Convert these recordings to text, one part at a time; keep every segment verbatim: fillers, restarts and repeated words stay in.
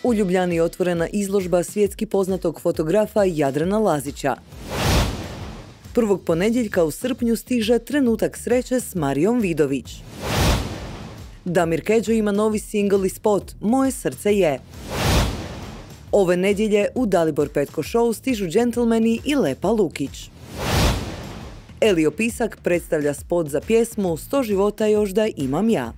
U Ljubljani je otvorena izložba svjetski poznatog fotografa Jadrana Lazića. Prvog ponedjeljka u srpnju stiže Trenutak sreće s Marijom Vidović. Damir Kedžo ima novi singl i spot Moje srce je. Ove nedjelje u Dalibor Petko Show stižu Džentlmeni i Lepa Lukić. Elio Pisak predstavlja spot za pjesmu Sto života još da imam ja.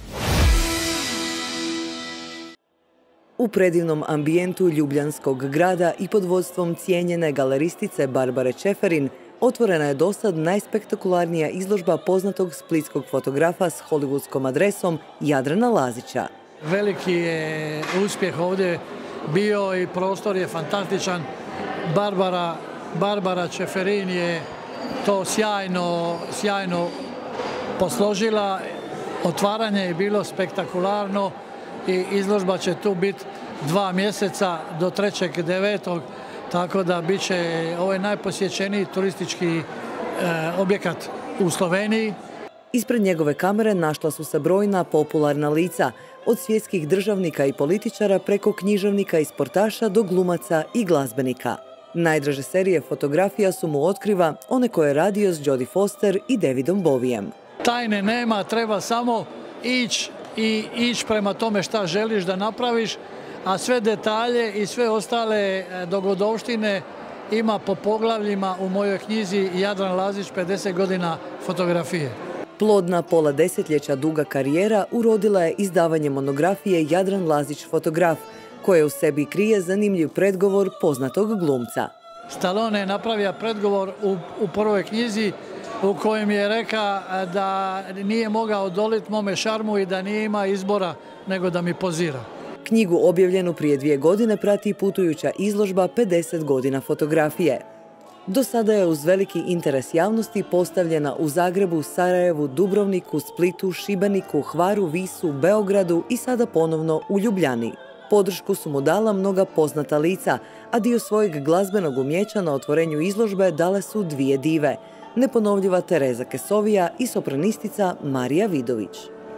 U predivnom ambijentu ljubljanskog grada i pod vodstvom cijenjene galeristice Barbare Čeferin otvorena je dosad najspektakularnija izložba poznatog splitskog fotografa s hollywoodskom adresom Jadrana Lazića. Veliki je uspjeh ovdje bio i prostor je fantastičan. Barbara, Barbara Čeferin je to sjajno, sjajno posložila. Otvaranje je bilo spektakularno i izložba će tu biti dva mjeseca do trećeg devetog, tako da bit će ovaj najposjećeniji turistički e, objekat u Sloveniji. Ispred njegove kamere našla su se brojna popularna lica, od svjetskih državnika i političara preko književnika i sportaša do glumaca i glazbenika. Najdraže serije fotografija su mu otkriva one koje je radio s Jodie Foster i Davidom Bowijem. Tajne nema, treba samo ići i ići prema tome šta želiš da napraviš, a sve detalje i sve ostale dogodovštine ima po poglavljima u mojoj knjizi Jadran Lazić pedeset godina fotografije. Plodna pola desetljeća duga karijera urodila je izdavanje monografije Jadran Lazić fotograf, koje u sebi krije zanimljiv predgovor poznatog glumca. Stallone je napravio predgovor u, u prvoj knjizi u kojem je rekao da nije mogao odoliti mome šarmu i da nije ima izbora nego da mi pozira. Knjigu objavljenu prije dvije godine prati putujuća izložba pedeset godina fotografije. Do sada je uz veliki interes javnosti postavljena u Zagrebu, Sarajevu, Dubrovniku, Splitu, Šibeniku, Hvaru, Visu, Beogradu i sada ponovno u Ljubljani. Podršku su mu dala mnoga poznata lica, a dio svojeg glazbenog umjeća na otvorenju izložbe dale su dvije dive, neponovljiva Tereza Kesovija i sopranistica Marija Vidović.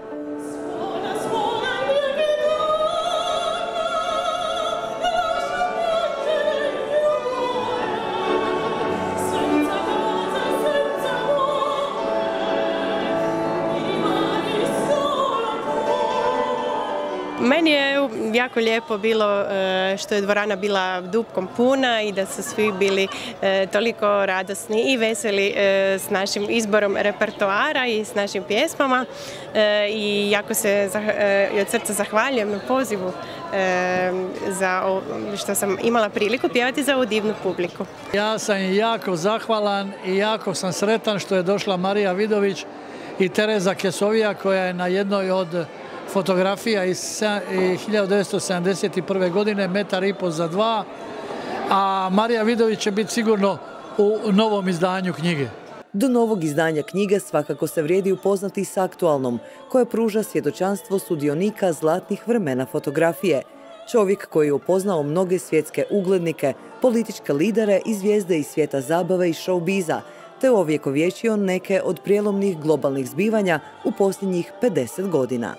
Meni je jako lijepo bilo što je dvorana bila dupkom puna i da su svi bili toliko radosni i veseli s našim izborom repertoara i s našim pjesmama. I jako se od srca zahvaljujem na pozivu za što sam imala priliku pjevati za ovu divnu publiku. Ja sam jako zahvalan i jako sam sretan što je došla Marija Vidović i Tereza Kesovija koja je na jednoj od fotografija iz hiljadu devetsto sedamdeset prve. godine, metar i po za dva, a Marija Vidović će biti sigurno u novom izdanju knjige. Do novog izdanja knjige svakako se vrijedi upoznati s aktualnom, koja pruža svjedočanstvo sudionika zlatnih vremena fotografije. Čovjek koji je upoznao mnoge svjetske uglednike, političke lidere i zvijezde iz svijeta zabave i showbiza, te ovjekovječio neke od prijelomnih globalnih zbivanja u posljednjih pedeset godina.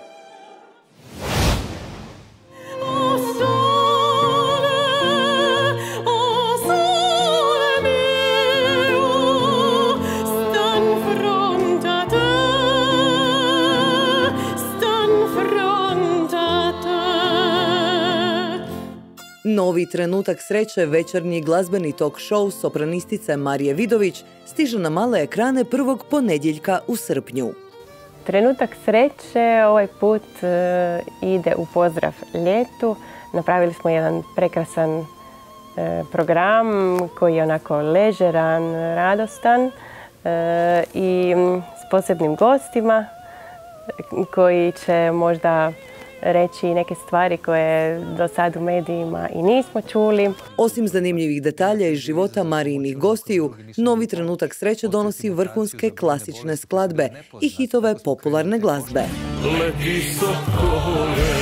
Novi Trenutak sreće, večernji glazbeni talk show sopranistice Marije Vidović, stiže na male ekrane prvog ponedjeljka u srpnju. Trenutak sreće ovaj put ide u pozdrav ljetu. Napravili smo jedan prekrasan program koji je onako ležeran, radostan i s posebnim gostima koji će možda reći neke stvari koje do sad u medijima i nismo čuli. Osim zanimljivih detalja iz života Marijinih gostiju, Novi Trenutak sreće donosi vrhunske klasične skladbe i hitove popularne glazbe. Leti sokole,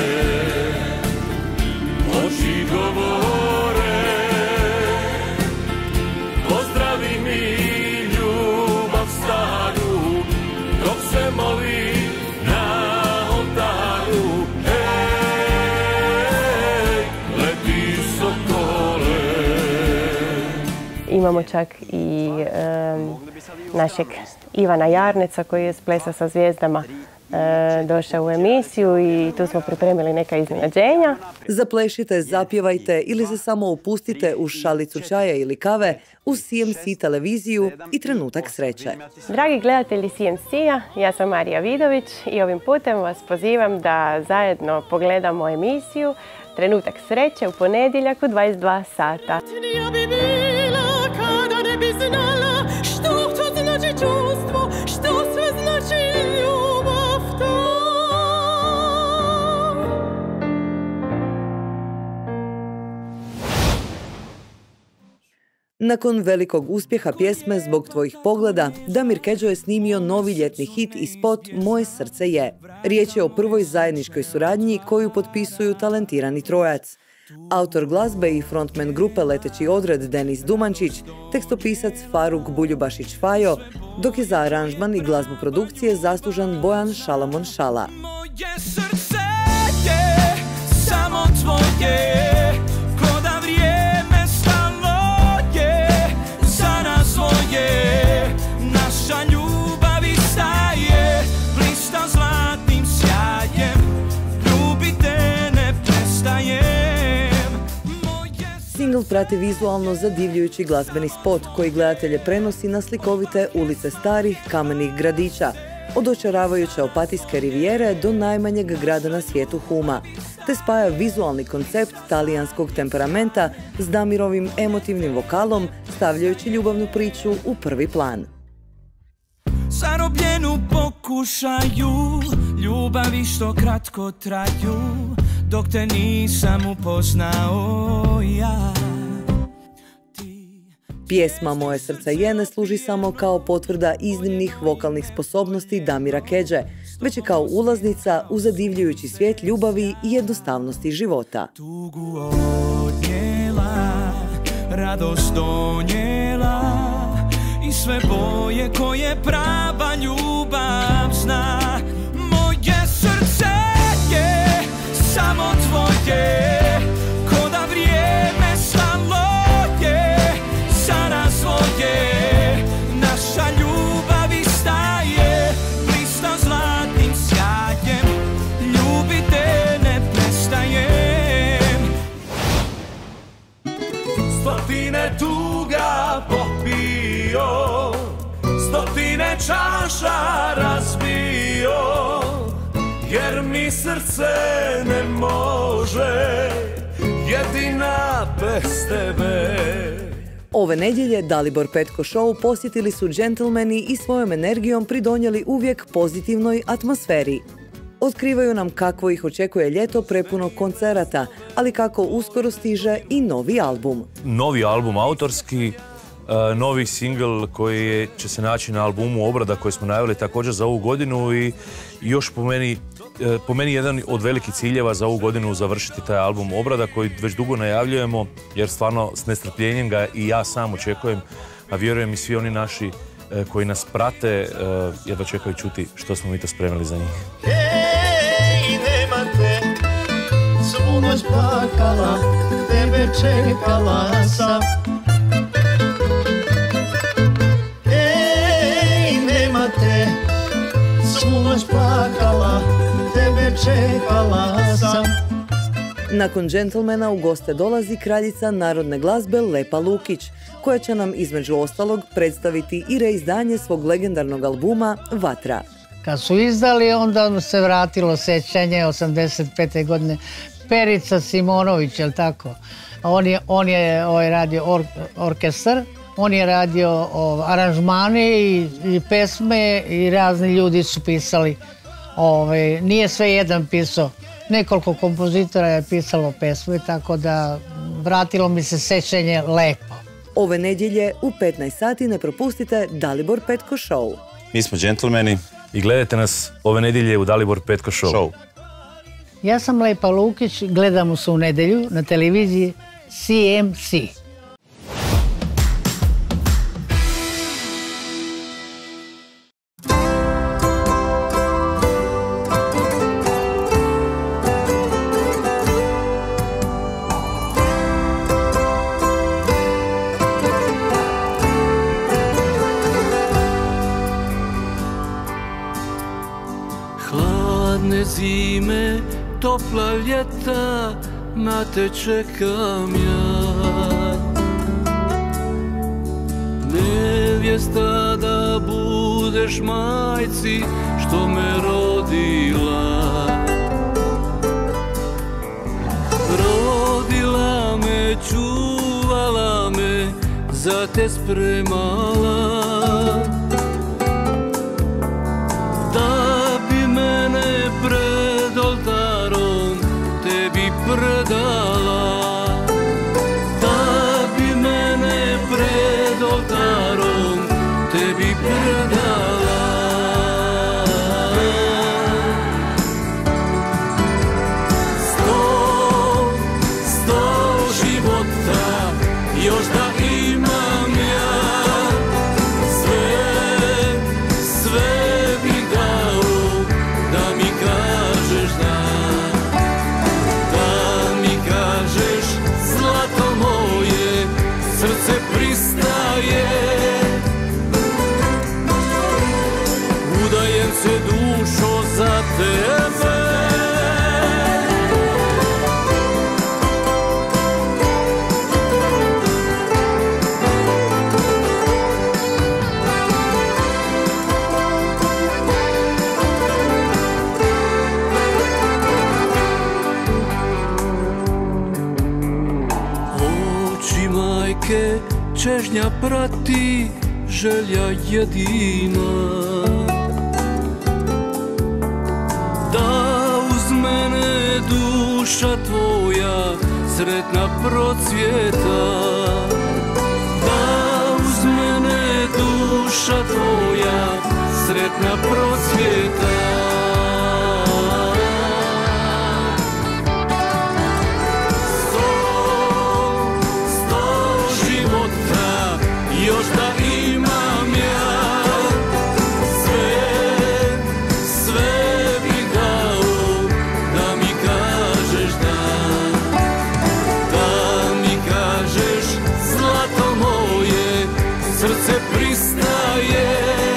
oči govore, pozdravi mi ljubav staru, dok se moli na oltaru. imamo čak i um, našeg Ivana Jarneca koji je s Plesa sa zvijezdama e, došao u emisiju i tu smo pripremili neka iznenađenja. Zaplešite, zapjevajte ili se samo opustite uz šalicu čaja ili kave uz C M C televiziju i trenutak sreće. Dragi gledatelji C M C-a, ja sam Marija Vidović i ovim putem vas pozivam da zajedno pogledamo emisiju Trenutak sreće u ponedjeljak u dvadeset dva sata. Ja bi bila kada ne bi znala što to znači čustvo, što sve znači ljubav to. Nakon velikog uspjeha pjesme Zbog tvojih pogleda, Damir Kedžo je snimio novi ljetni hit i spot Moje srce je. Riječ je o prvoj zajedničkoj suradnji koju potpisuju talentirani trojac. Autor glazbe i frontman grupe Leteći odred Denis Dumančić, tekstopisac Faruk Buljubašić Fajo, dok je za aranžman i glazbu produkcije zaslužan Bojan Šalamon Šala. Moje srce je samo tvoje. Naša ljubav istaje, blista zlatnim sjajem, ljubite ne prestajem. Singl prati vizualno zadivljujući glazbeni spot koji gledatelje prenosi na slikovite ulice starih kamenih gradića, od očaravajuće opatijske rivijere do najmanjeg grada na svijetu Huma, te spaja vizualni koncept talijanskog temperamenta s Damirovim emotivnim vokalom, stavljajući ljubavnu priču u prvi plan. Zarobljenu pokušaju, ljubavi što kratko traju, dok te nisam upoznao ja. Pjesma Moje srce je ne služi samo kao potvrda iznimnih vokalnih sposobnosti Damira Kedže, već i kao ulaznica u zadivljujući svijet ljubavi i jednostavnosti života. Tugu odnijela, radost donijela i sve boje koje prava ljubav zna. Moje srce je samo tvoje, ko da vrijeme stalo je za nas dvoje. Naša ljubav istaje, blista zlatnim sjajem, ljubite ne prestajem. Stotine tuga popio, stotine čaša razbio, jer mi srce ne može, jedina bez tebe. Ove nedjelje Dalibor Petko Show posjetili su džentlmeni i svojom energijom pridonijeli uvijek pozitivnoj atmosferi. Otkrivaju nam kakvo ih očekuje ljeto prepuno koncerata, ali kako uskoro stiže i novi album. Novi album autorski, novi singl koji će se naći na albumu Obrada koji smo najavili također za ovu godinu i još po meni, po meni jedan od velikih ciljeva za ovu godinu završiti taj album Obrada koji već dugo najavljujemo jer stvarno s nestrpljenjem ga i ja sam očekujem, a vjerujem i svi oni naši koji nas prate jedva čekaju čuti što smo mi to spremili za njih. Ej, nema te, svu noć plakala, tebe čekala sam. Ej, nema te, svu noć plakala, tebe čekala sam. Nakon džentlmena u goste dolazi kraljica narodne glazbe Lepa Lukić, koja će nam između ostalog predstaviti i reizdanje svog legendarnog albuma Vatra. Kad su izdali, onda se vratilo sjećanje osamdeset pete godine. Perica Simonović, je li tako? On je, on je ovaj, radio or, orkestar, on je radio o, aranžmane i, i pesme i razni ljudi su pisali. Ovaj, nije sve jedan pisao. Nekoliko kompozitora je pisalo pesme, tako da vratilo mi se sjećanje lepo. Ove nedjelje u petnaest sati ne propustite Dalibor Petko Show. Mi smo džentlmeni. I gledajte nas ove nedjelje u Dalibor Petko Show. Show. Ja sam Lepa Lukić, gledamo se u nedjelju na televiziji C M C. zime, topla ljeta, na te čekam ja. Nevjesta da budeš majci što me rodila. Rodila me, čuvala me, za te spremala. Da bi mene pred oltarom tebi predala. Da bi mene pred oltarom tebi predala. Sto, sto života još da imam ja. Sve, sve bi dao da mi kažeš da. Da mi kažeš zlato moje, srce pristaje. Udajem se dušo za tebe. Oči majke čežnja prati, želja jedina. Da uz mene duša tvoja sretna procvjeta. Da uz mene duša tvoja sretna procvjeta. Još da imam ja. Sve, sve bi dao da mi kažeš da. Da mi kažeš zlato moje, srce pristaje.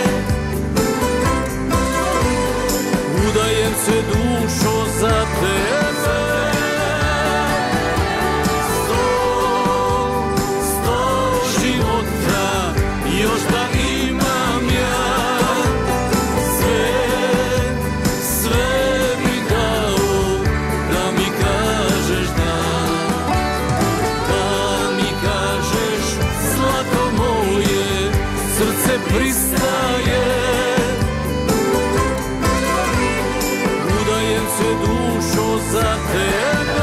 Udajem se dušo za tebe. Još da imam ja. Sve, sve bi dao da mi kažeš da. Da mi kažeš zlato moje, srce pristaje. Udajem se dušo za tebe.